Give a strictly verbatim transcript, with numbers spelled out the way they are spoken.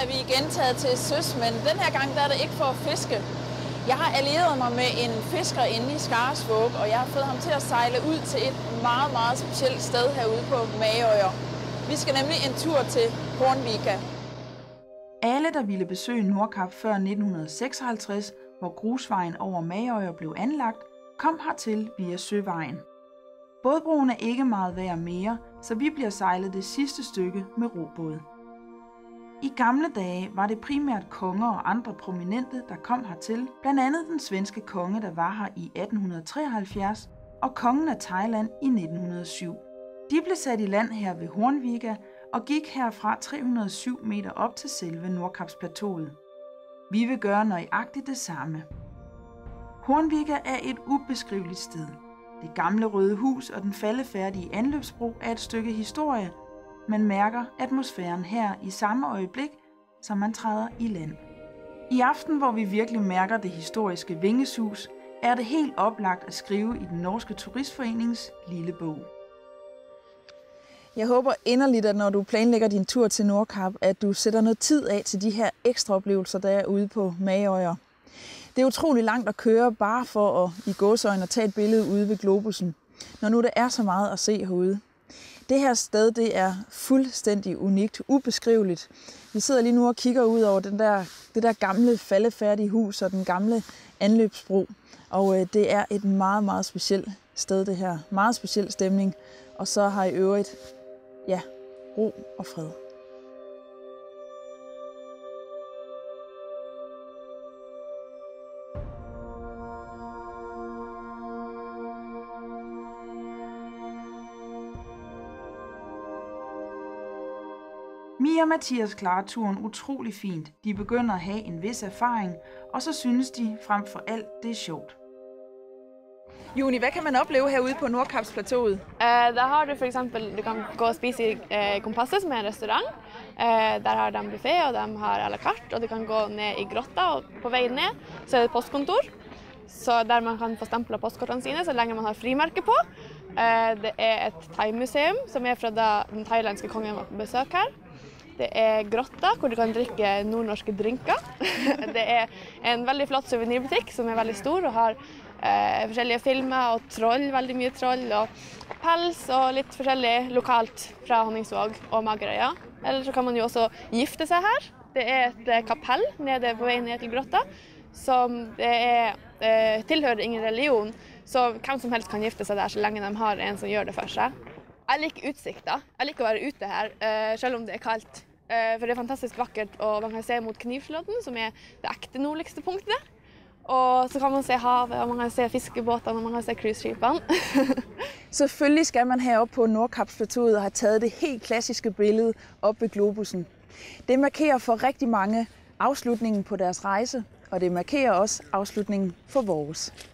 er vi igen taget til søs, men den her gang der er det ikke for at fiske. Jeg har allieret mig med en fisker inde i Skarresvåg, og jeg har fået ham til at sejle ud til et meget, meget specielt sted herude på Majøer. Vi skal nemlig en tur til Hornvika. Alle, der ville besøge Nordkap før nitten seksoghalvtreds, hvor grusvejen over Majøer blev anlagt, kom hertil via søvejen. Bådbroen er ikke meget værd mere, så vi bliver sejlet det sidste stykke med robåd. I gamle dage var det primært konger og andre prominente, der kom hertil, blandt andet den svenske konge, der var her i atten treoghalvfjerds, og kongen af Thailand i nitten hundrede og syv. De blev sat i land her ved Hornvika og gik herfra tre hundrede og syv meter op til selve Nordkapsplateauet. Vi vil gøre nøjagtigt det samme. Hornvika er et ubeskriveligt sted. Det gamle røde hus og den faldefærdige anløbsbro er et stykke historie. Man mærker atmosfæren her i samme øjeblik, som man træder i land. I aften, hvor vi virkelig mærker det historiske vingesus, er det helt oplagt at skrive i den norske turistforenings lille bog. Jeg håber inderligt, at når du planlægger din tur til Nordkap, at du sætter noget tid af til de her ekstra oplevelser, der er ude på Majøer. Det er utrolig langt at køre bare for at i gåseøjne at tage et billede ude ved globusen, når nu der er så meget at se herude. Det her sted, det er fuldstændig unikt, ubeskriveligt. Vi sidder lige nu og kigger ud over den der, det der gamle faldefærdige hus og den gamle anløbsbro. Og øh, det er et meget, meget specielt sted, det her. Meget speciel stemning. Og så har i øvrigt, ja, ro og fred. Mia og Mathias klarer turen utrolig fint. De begynder at have en vis erfaring, og så synes de frem for alt, det er sjovt. Juni, hvad kan man opleve herude på Nordkapsplateauet? Uh, der har du for eksempel, du kan gå og spise i uh, Kompasset, som er en restaurant. Uh, der har de buffet, og de har à la carte, og du kan gå ned i grotta, og på vei ned så er det et postkontor. Så der man kan få stemplet postkortene sine så lenge man har frimerke på. Uh, det er et thai-museum, som er fra da den thailandske kongen var på besøk her. Det er grotta, hvor du kan drikke nordnorske drinker. Det er en veldig flott souvenirbutikk som er veldig stor og har eh, forskjellige filmer og troll, veldig mye troll og pels og litt forskjellig lokalt fra Honningsvåg og Magerøya. Eller så kan man jo også gifte seg her. Det er et kapell nede på vei ned til grotta som det er, eh, tilhører ingen religion, så hvem som helst kan gifte seg der så lenge de har en som gjør det for seg. Jeg liker utsikta. Jeg liker å være ute her, selv om det er kaldt. For det er fantastisk vakkert, og man kan se mot Knivslodden, som er det ekte nordligste punktet. Og så kan man se havet, og man kan se fiskebåtene, og man kan se cruiseskipene. Selvfølgelig skal man heroppe på Nordkapsplateauet og have taget det helt klassiske billede op ved globusen. Det markerer for rigtig mange afslutningen på deres rejse, og det markerer også afslutningen for vores.